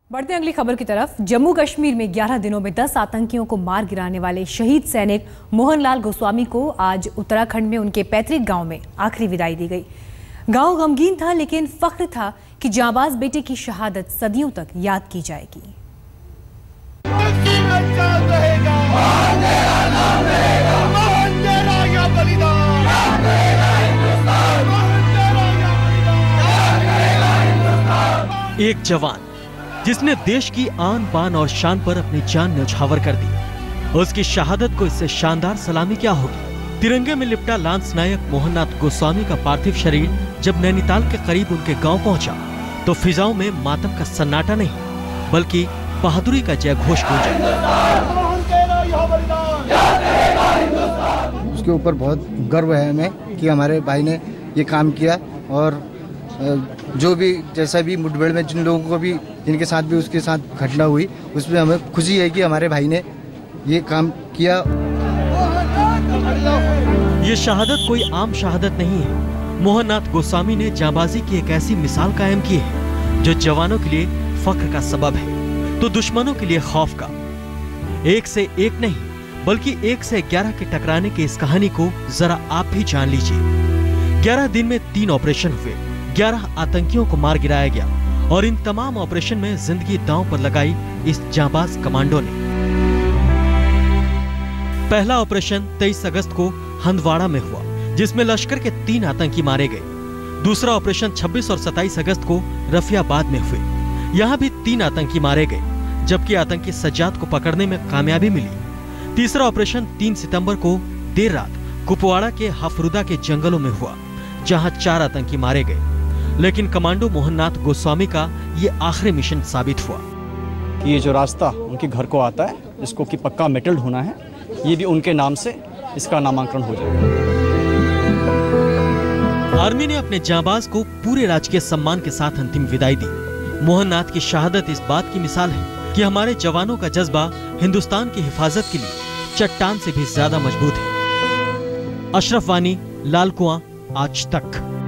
बढ़ते अगली खबर की तरफ। जम्मू कश्मीर में 11 दिनों में 10 आतंकियों को मार गिराने वाले शहीद सैनिक मोहनलाल गोस्वामी को आज उत्तराखंड में उनके पैतृक गांव में आखिरी विदाई दी गई। गांव गमगीन था, लेकिन फख्र था कि जांबाज बेटे की शहादत सदियों तक याद की जाएगी। एक जवान जिसने देश की आन बान और शान पर अपनी जान न्यौछावर कर दी, उसकी शहादत को इससे शानदार सलामी क्या होगी। तिरंगे में लिपटा लांस नायक मोहननाथ गोस्वामी का पार्थिव शरीर जब नैनीताल के करीब उनके गांव पहुंचा तो फिजाओं में मातम का सन्नाटा नहीं बल्कि बहादुरी का जय घोष गूंजा। उसके ऊपर बहुत गर्व है हमें कि हमारे भाई ने ये काम किया, और जो भी जैसा भी मुठभेड़ में जिन लोगों को भी जिनके साथ भी उसके साथ घटना हुई उसमें हमें खुशी है कि हमारे भाई ने ये काम किया। ये शहादत कोई आम शहादत नहीं है। मोहननाथ गोस्वामी ने जांबाजी की एक ऐसी मिसाल कायम की है जो जवानों के लिए फख्र का सबब है तो दुश्मनों के लिए खौफ का। एक से एक नहीं बल्कि 1 से 11 के टकराने की इस कहानी को जरा आप भी जान लीजिए। 11 दिन में 3 ऑपरेशन हुए, 11 आतंकियों को मार गिराया गया और इन तमाम ऑपरेशन में जिंदगी दांव पर लगाई इस जांबाज कमांडो ने। पहला ऑपरेशन 23 अगस्त को हंदवाड़ा में हुआ जिसमें लश्कर के 3 आतंकी मारे गए। दूसरा ऑपरेशन 26 और 27 अगस्त को रफियाबाद में हुए, यहाँ भी 3 आतंकी मारे गए जबकि आतंकी सज्जाद को पकड़ने में कामयाबी मिली। तीसरा ऑपरेशन 3 सितंबर को देर रात कुपवाड़ा के हफरुदा के जंगलों में हुआ जहां 4 आतंकी मारे गए, लेकिन कमांडो मोहननाथ गोस्वामी का ये आखिरी मिशन साबित हुआ। ये जो रास्ता उनके घर को आता है जिसको कि पक्का मेटल्ड होना है, ये भी उनके नाम से इसका नामांकन हो जाएगा। आर्मी ने अपने जांबाज को पूरे राजकीय सम्मान के साथ अंतिम विदाई दी। मोहननाथ की शहादत इस बात की मिसाल है कि हमारे जवानों का जज्बा हिंदुस्तान की हिफाजत के लिए चट्टान से भी ज्यादा मजबूत है। अशरफ वानी, लाल कुआं, आज तक।